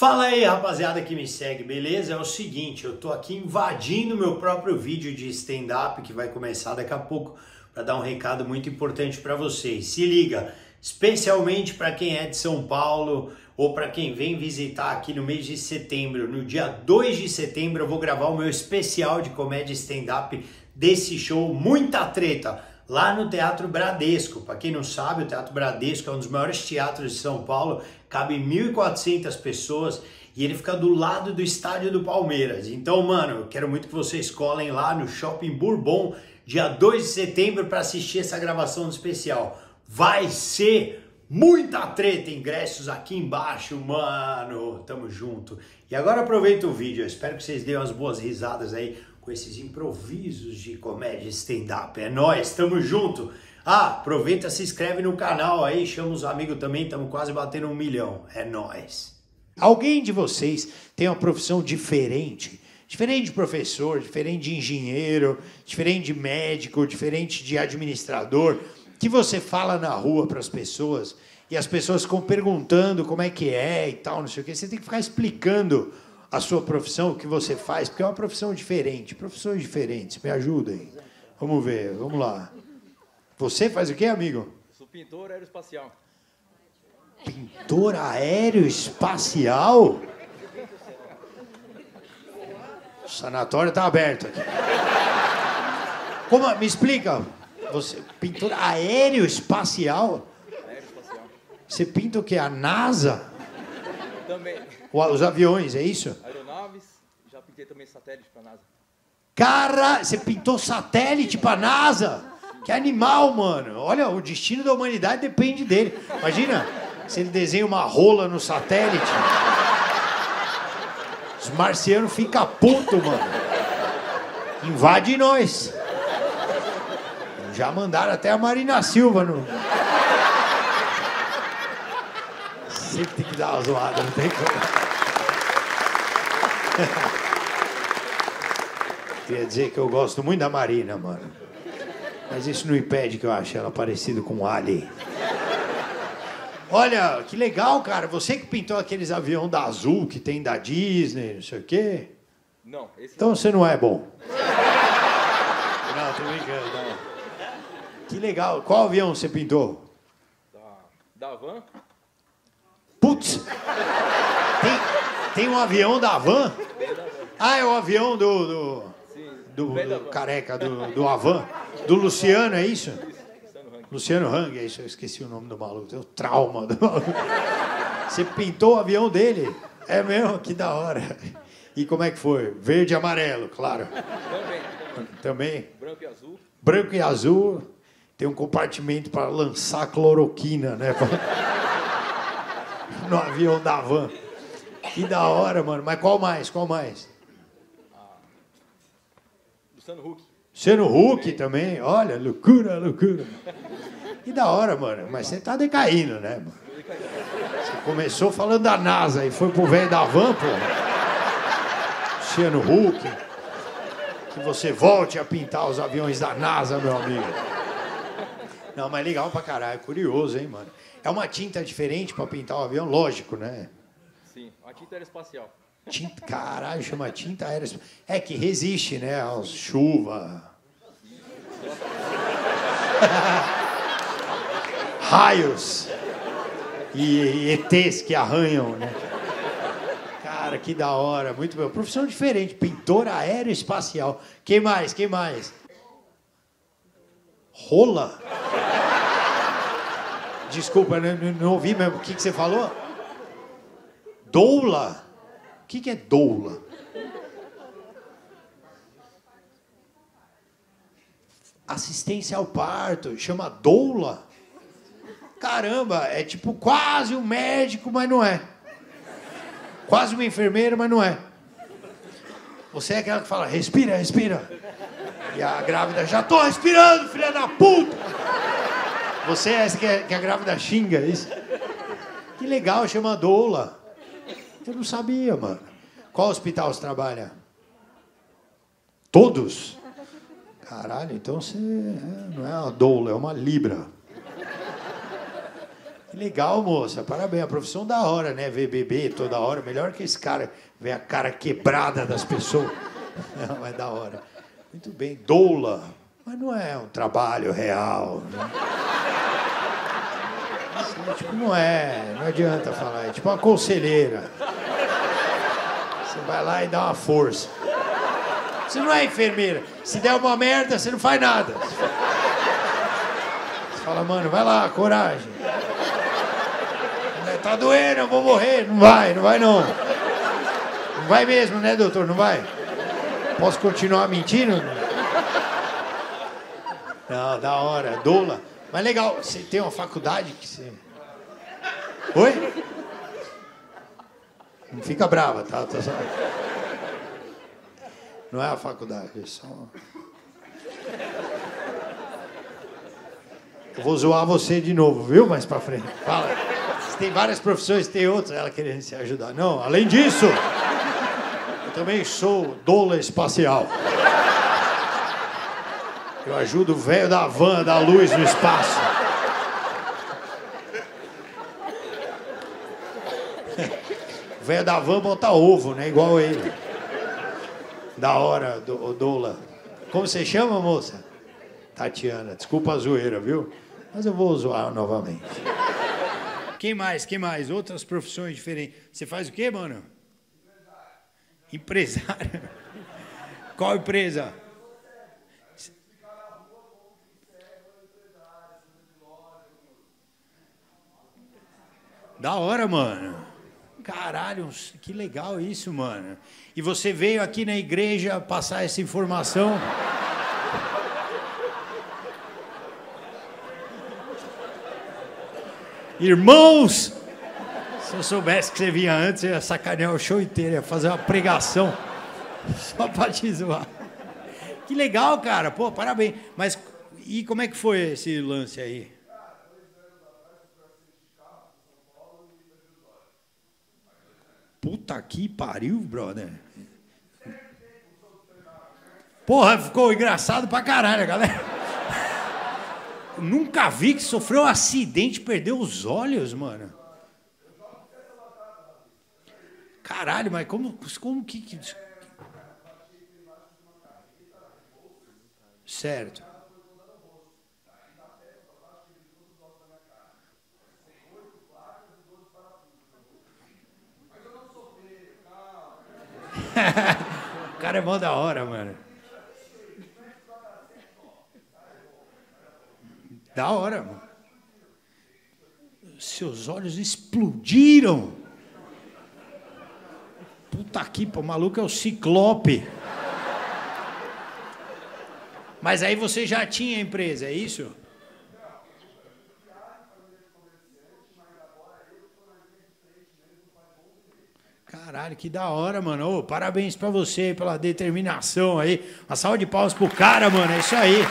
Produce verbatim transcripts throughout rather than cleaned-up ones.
Fala aí, rapaziada que me segue, beleza? É o seguinte, eu tô aqui invadindo meu próprio vídeo de stand-up que vai começar daqui a pouco para dar um recado muito importante para vocês. Se liga, especialmente para quem é de São Paulo ou para quem vem visitar aqui no mês de setembro. No dia dois de setembro eu vou gravar o meu especial de comédia stand-up desse show Muita Treta, lá no Teatro Bradesco. Para quem não sabe, o Teatro Bradesco é um dos maiores teatros de São Paulo, cabe mil e quatrocentas pessoas e ele fica do lado do estádio do Palmeiras. Então, mano, eu quero muito que vocês colhem lá no Shopping Bourbon, dia dois de setembro, para assistir essa gravação do especial. Vai ser muita treta, ingressos aqui embaixo, mano, tamo junto. E agora aproveita o vídeo, eu espero que vocês deem umas boas risadas aí com esses improvisos de comédia stand-up. É nóis, tamo junto. Ah, aproveita, se inscreve no canal aí, chama os amigos também, estamos quase batendo um milhão. É nóis. Alguém de vocês tem uma profissão diferente? Diferente de professor, diferente de engenheiro, diferente de médico, diferente de administrador, que você fala na rua para as pessoas e as pessoas ficam perguntando como é que é e tal, não sei o quê. Você tem que ficar explicando a sua profissão, o que você faz, porque é uma profissão diferente, profissões diferentes. Me ajudem. Vamos ver, vamos lá. Você faz o quê, amigo? Sou pintor aeroespacial. Pintor aeroespacial? O sanatório está aberto aqui. Como? Me explica. Você, pintor aeroespacial? Aeroespacial. Você pinta o quê? A NASA? Também. Os aviões, é isso? Aeronaves, já pintei também satélite para a NASA. Cara, você pintou satélite para a NASA? Que animal, mano. Olha, o destino da humanidade depende dele. Imagina se ele desenha uma rola no satélite. Os marcianos ficam putos, mano. Invade nós. Já mandaram até a Marina Silva no... Sempre tem que dar uma zoada, não tem como. Queria dizer que eu gosto muito da Marina, mano. Mas isso não impede que eu ache ela parecida com o Ali. Olha, que legal, cara. Você que pintou aqueles aviões da Azul que tem da Disney, não sei o quê. Não, esse Então não. você não é bom. Não, tô brincando, não. Que legal. Qual avião você pintou? Da, da van? Putz! Tem, tem um avião da Van? Ah, é o avião do... do... Sim, Do, do, do careca, do, do Avan, do Luciano, é isso? Luciano Hang, é isso, eu esqueci o nome do maluco, tem o trauma do maluco. Você pintou o avião dele? É mesmo? Que da hora. E como é que foi? Verde e amarelo, claro. Também. Também? Branco e azul. Branco e azul, tem um compartimento para lançar cloroquina, né? No avião da Van. Que da hora, mano. Mas qual mais? Qual mais? Luciano Huck. Luciano Huck também, olha, loucura, loucura. Que da hora, mano. Mas você tá decaindo, né, mano? Você começou falando da NASA e foi pro velho da Van, pô. Luciano Huck. Que você volte a pintar os aviões da NASA, meu amigo. Não, mas legal pra caralho, curioso, hein, mano. É uma tinta diferente pra pintar o avião, lógico, né? Sim, a tinta aeroespacial. Tinta, caralho, chama tinta aeroespacial. É que resiste, né? Aos chuva. Raios. E, e E Tês que arranham, né? Cara, que da hora. Muito bem. Profissão diferente. Pintor aeroespacial. Quem mais? Quem mais? Rola? Desculpa, não, não ouvi mesmo. O que, que você falou? Doula? O que, que é doula? Assistência ao parto, chama doula? Caramba, é tipo quase um médico, mas não é. Quase uma enfermeira, mas não é. Você é aquela que fala, respira, respira. E a grávida, já tô respirando, filha da puta! Você é essa que, é, que a grávida xinga, isso? Que legal, chama doula. Eu não sabia, mano. Qual hospital você trabalha? Todos? Caralho, então você é, não é uma doula, é uma libra. Que legal, moça. Parabéns. A profissão da hora, né? Ver bebê toda hora. Melhor que esse cara. Ver a cara quebrada das pessoas. Não, é da hora. Muito bem. Doula. Mas não é um trabalho real. Né? Assim, tipo, não é. Não adianta falar. É tipo uma conselheira. Você vai lá e dá uma força. Você não é enfermeira. Se der uma merda, você não faz nada. Você fala, mano, vai lá, coragem. Tá doendo, eu vou morrer. Não vai, não vai não. Não vai mesmo, né, doutor? Não vai? Posso continuar mentindo? Não, da hora. Doula. Mas legal, você tem uma faculdade que você... Oi? Não fica brava, tá? Tá só... Não é a faculdade, é só... Eu vou zoar você de novo, viu? Mais pra frente. Fala. Você tem várias profissões, tem outras, ela querendo se ajudar. Não, além disso, eu também sou doula espacial. Eu ajudo o velho da van a dar luz no espaço. O velho da van bota ovo, né? Igual ele. Da hora, do, doula. Como você chama, moça? Tatiana. Desculpa a zoeira, viu? Mas eu vou zoar novamente. Quem mais? Quem mais? Outras profissões diferentes. Você faz o quê, mano? Empresário. Empresário. Qual empresa? Da hora, mano. Caralho, que legal isso, mano. E você veio aqui na igreja passar essa informação? Irmãos, se eu soubesse que você vinha antes, eu ia sacanear o show inteiro, ia fazer uma pregação só pra te zoar. Que legal, cara. Pô, parabéns. Mas e como é que foi esse lance aí? Puta que pariu, brother. Porra, ficou engraçado pra caralho, galera. Nunca vi que sofreu um acidente e perdeu os olhos, mano. Caralho, mas como, como que... Certo. O cara é mó da hora, mano. Da hora, mano. Seus olhos explodiram. Puta que pariu, o maluco é o Ciclope. Mas aí você já tinha empresa, é isso? Caralho, que da hora, mano. Ô, parabéns pra você pela determinação aí. Uma salva de palmas pro cara, mano. É isso aí.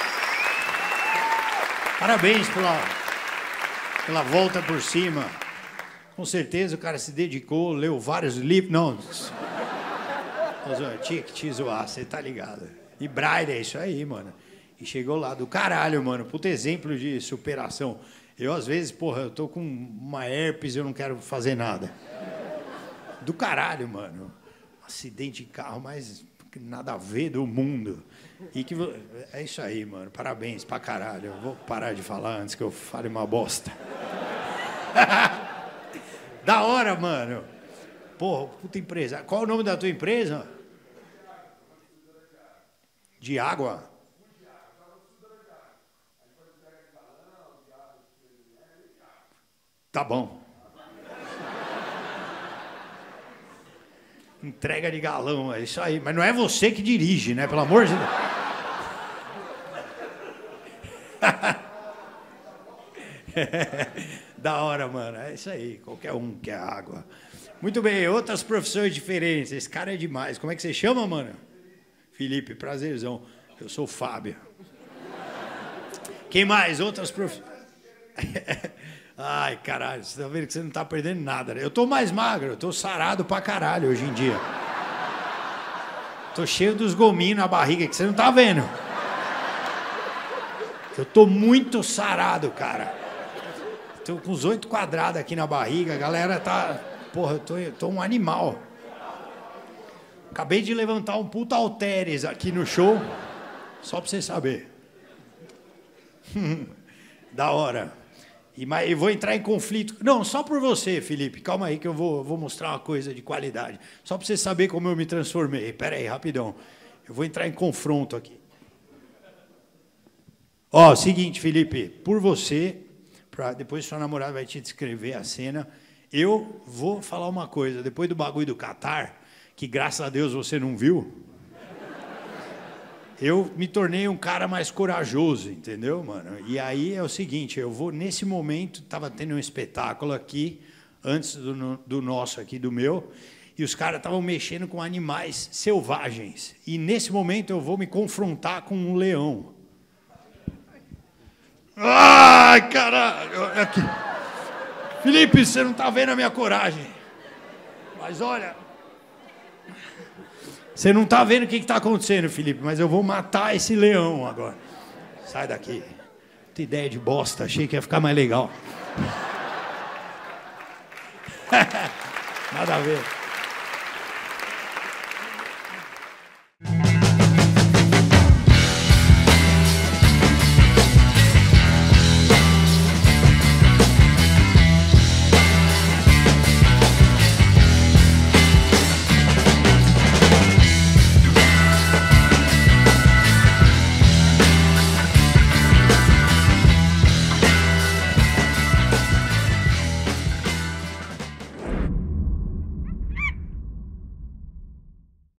Parabéns pela, pela volta por cima. Com certeza o cara se dedicou, leu vários livros. Não, eu tinha que te zoar, você tá ligado. E Braille, é isso aí, mano. E chegou lá do caralho, mano. Puta exemplo de superação. Eu, às vezes, porra, eu tô com uma herpes e eu não quero fazer nada. Do caralho, mano. Acidente de carro, mas nada a ver do mundo. E que é isso aí, mano. Parabéns pra caralho. Eu vou parar de falar antes que eu fale uma bosta. Da hora, mano. Porra, puta empresa. Qual o nome da tua empresa? De água? Tá bom. Entrega de galão, é isso aí. Mas não é você que dirige, né? Pelo amor de Deus. Da hora, mano. É isso aí. Qualquer um quer água. Muito bem, outras profissões diferentes. Esse cara é demais. Como é que você chama, mano? Felipe, prazerzão. Eu sou o Fábio. Quem mais? Outras profissões. Ai, caralho, você tá vendo que você não tá perdendo nada, né? Eu tô mais magro, eu tô sarado pra caralho hoje em dia. Tô cheio dos gominhos na barriga que você não tá vendo. Eu tô muito sarado, cara. tô com os oito quadrados aqui na barriga, a galera tá... Porra, eu tô, eu tô um animal. Acabei de levantar um puta halteres aqui no show, só pra você saber. Da hora. E, mas eu vou entrar em conflito. Não, só por você, Felipe. Calma aí que eu vou, vou mostrar uma coisa de qualidade. Só para você saber como eu me transformei. Pera aí, rapidão. Eu vou entrar em confronto aqui. Ó, seguinte, Felipe. Por você, pra, depois sua namorada vai te descrever a cena. Eu vou falar uma coisa. Depois do bagulho do Catar, que graças a Deus você não viu, eu me tornei um cara mais corajoso, entendeu, mano? E aí é o seguinte, eu vou, nesse momento, estava tendo um espetáculo aqui, antes do, do nosso aqui, do meu, e os caras estavam mexendo com animais selvagens. E nesse momento eu vou me confrontar com um leão. Ai, caralho! Aqui. Felipe, você não está vendo a minha coragem. Mas olha... Você não está vendo o que está acontecendo, Felipe, mas eu vou matar esse leão agora. Sai daqui. Que ideia de bosta, achei que ia ficar mais legal. Nada a ver.